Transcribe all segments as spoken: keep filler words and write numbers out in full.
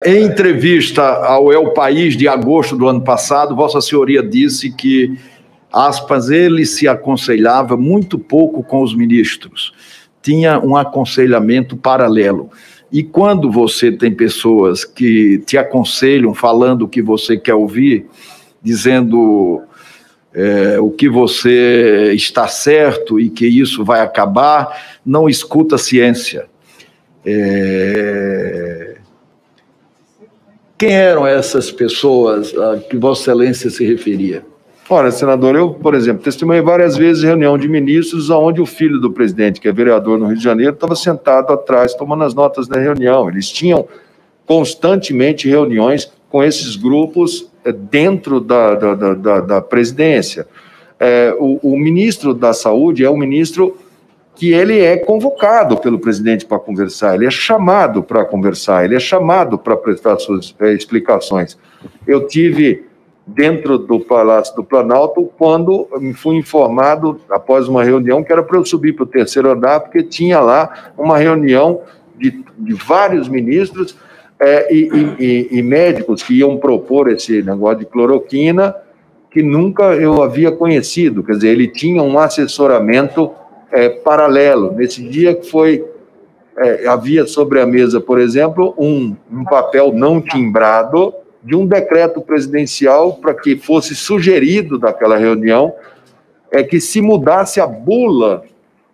Em entrevista ao El País de agosto do ano passado, Vossa Senhoria disse que, aspas, ele se aconselhava muito pouco com os ministros, tinha um aconselhamento paralelo. E quando você tem pessoas que te aconselham falando o que você quer ouvir, dizendo é, o que você está certo e que isso vai acabar, não escuta a ciência. É... Quem eram essas pessoas a que Vossa Excelência se referia? Olha, senador, eu, por exemplo, testemunhei várias vezes reunião de ministros onde o filho do presidente, que é vereador no Rio de Janeiro, estava sentado atrás, tomando as notas da reunião. Eles tinham constantemente reuniões com esses grupos dentro da, da, da, da presidência. É, o, o ministro da Saúde é um ministro que ele é convocado pelo presidente para conversar, ele é chamado para conversar, ele é chamado para prestar suas é, explicações. Eu tive dentro do Palácio do Planalto quando me fui informado, após uma reunião, que era para eu subir para o terceiro andar, porque tinha lá uma reunião de, de vários ministros é, e, e, e médicos que iam propor esse negócio de cloroquina, que nunca eu havia conhecido, quer dizer, ele tinha um assessoramento É, paralelo. Nesse dia que foi, é, havia sobre a mesa, por exemplo, um, um papel não timbrado de um decreto presidencial para que fosse sugerido daquela reunião é que se mudasse a bula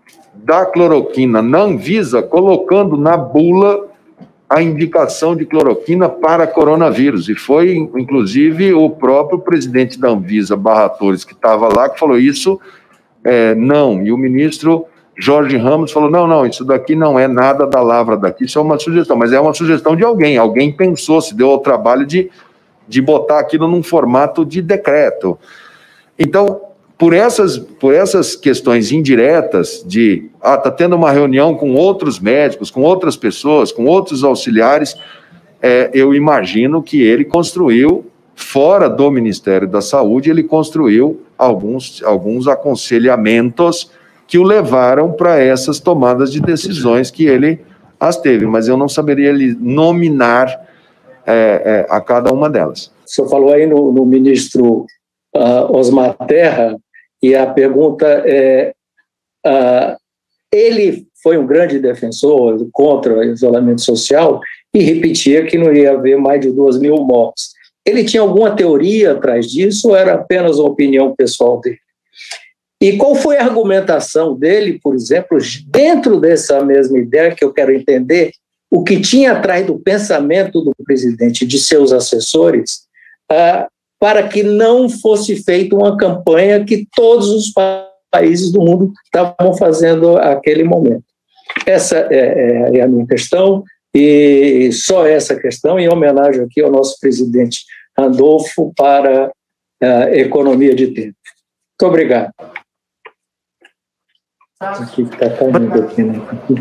da cloroquina na Anvisa, colocando na bula a indicação de cloroquina para coronavírus. E foi, inclusive, o próprio presidente da Anvisa, Barra Torres, que estava lá, que falou isso. É, não, e o ministro Jorge Ramos falou, não, não, isso daqui não é nada da lavra daqui, isso é uma sugestão, mas é uma sugestão de alguém, alguém pensou, se deu ao trabalho de, de botar aquilo num formato de decreto. Então, por essas, por essas questões indiretas de, ah, está tendo uma reunião com outros médicos, com outras pessoas, com outros auxiliares, é, eu imagino que ele construiu, fora do Ministério da Saúde, ele construiu alguns, alguns aconselhamentos que o levaram para essas tomadas de decisões que ele as teve, mas eu não saberia nominar é, é, a cada uma delas. O senhor falou aí no, no ministro uh, Osmar Terra, e a pergunta é, uh, ele foi um grande defensor contra o isolamento social e repetia que não ia haver mais de duas mil mortes. Ele tinha alguma teoria atrás disso ou era apenas uma opinião pessoal dele? E qual foi a argumentação dele, por exemplo, dentro dessa mesma ideia que eu quero entender, o que tinha atrás do pensamento do presidente e de seus assessores uh, para que não fosse feita uma campanha que todos os países do mundo estavam fazendo naquele momento? Essa é, é a minha questão. E só essa questão, em homenagem aqui ao nosso presidente Randolfo, para a economia de tempo. Muito obrigado. Aqui está caindo aqui, né?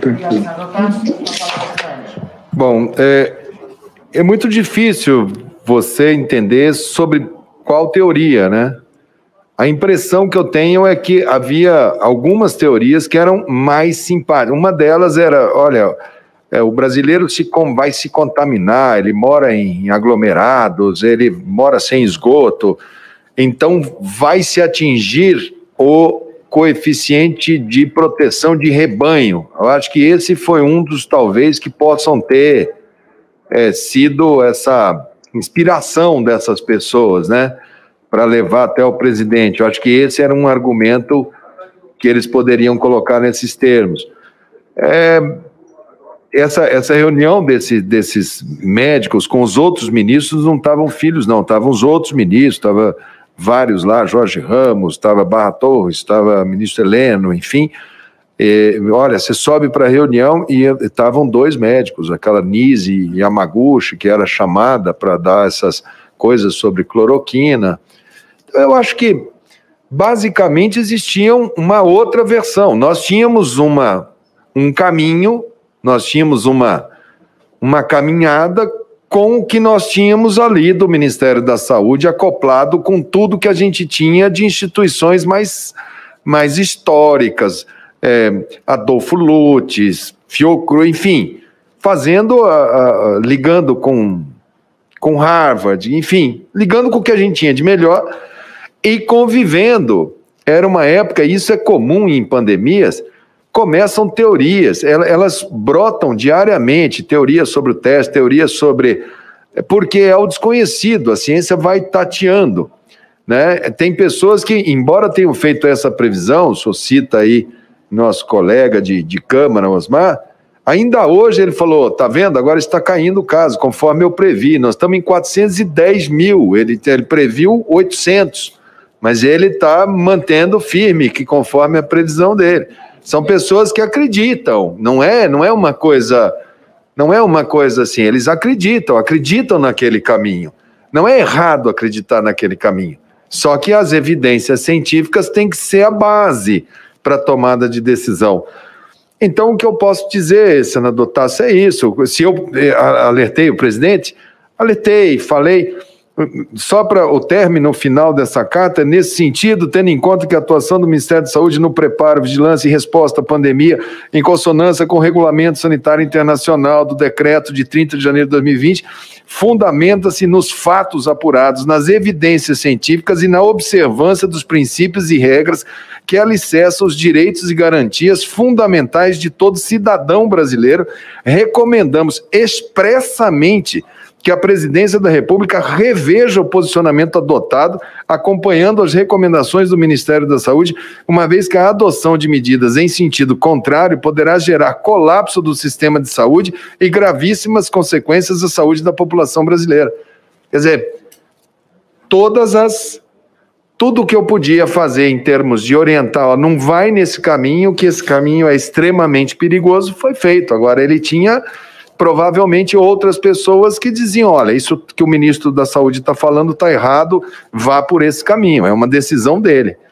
Bom, é, é muito difícil você entender sobre qual teoria, né? A impressão que eu tenho é que havia algumas teorias que eram mais simpáticas. Uma delas era, olha... É, o brasileiro se, vai se contaminar, ele mora em aglomerados, ele mora sem esgoto, então vai se atingir o coeficiente de proteção de rebanho. Eu acho que esse foi um dos, talvez, que possam ter é, sido essa inspiração dessas pessoas, né, para levar até o presidente. Eu acho que esse era um argumento que eles poderiam colocar nesses termos. É... Essa, essa reunião desse, desses médicos com os outros ministros não estavam filhos, não, estavam os outros ministros, estavam vários lá, Jorge Ramos, estava Barra Torres, estava ministro Heleno, enfim. E, olha, você sobe para a reunião e estavam dois médicos, aquela Nise Yamaguchi, que era chamada para dar essas coisas sobre cloroquina. Eu acho que, basicamente, existia uma outra versão. Nós tínhamos uma, um caminho... Nós tínhamos uma, uma caminhada com o que nós tínhamos ali do Ministério da Saúde, acoplado com tudo que a gente tinha de instituições mais, mais históricas, é, Adolfo Lutz, Fiocruz, enfim, fazendo, a, a, ligando com com Harvard, enfim, ligando com o que a gente tinha de melhor e convivendo. Era uma época, isso é comum em pandemias, começam teorias, elas brotam diariamente, teorias sobre o teste, teorias sobre... Porque é o desconhecido, a ciência vai tateando, né? Tem pessoas que, embora tenham feito essa previsão, o senhor cita aí nosso colega de, de Câmara, Osmar, ainda hoje ele falou, tá vendo, agora está caindo o caso, conforme eu previ, nós estamos em quatrocentos e dez mil, ele, ele previu oitocentos, mas ele está mantendo firme, que conforme a previsão dele. São pessoas que acreditam, não é, não é uma coisa, não é uma coisa assim, eles acreditam, acreditam naquele caminho. Não é errado acreditar naquele caminho, só que as evidências científicas têm que ser a base para a tomada de decisão. Então, o que eu posso dizer, senador Tasso, é isso. Se eu alertei o presidente, alertei, falei... Só para o término final dessa carta, nesse sentido, tendo em conta que a atuação do Ministério da Saúde no preparo, vigilância e resposta à pandemia, em consonância com o Regulamento Sanitário Internacional do Decreto de trinta de janeiro de dois mil e vinte, fundamenta-se nos fatos apurados, nas evidências científicas e na observância dos princípios e regras que alicerçam os direitos e garantias fundamentais de todo cidadão brasileiro. Recomendamos expressamente que a Presidência da República reveja o posicionamento adotado, acompanhando as recomendações do Ministério da Saúde, uma vez que a adoção de medidas em sentido contrário poderá gerar colapso do sistema de saúde e gravíssimas consequências à saúde da população brasileira. Quer dizer, todas as... Tudo o que eu podia fazer em termos de orientar, ó, não vai nesse caminho, que esse caminho é extremamente perigoso, foi feito. Agora, ele tinha... provavelmente outras pessoas que diziam, olha, isso que o ministro da Saúde está falando está errado, vá por esse caminho, é uma decisão dele.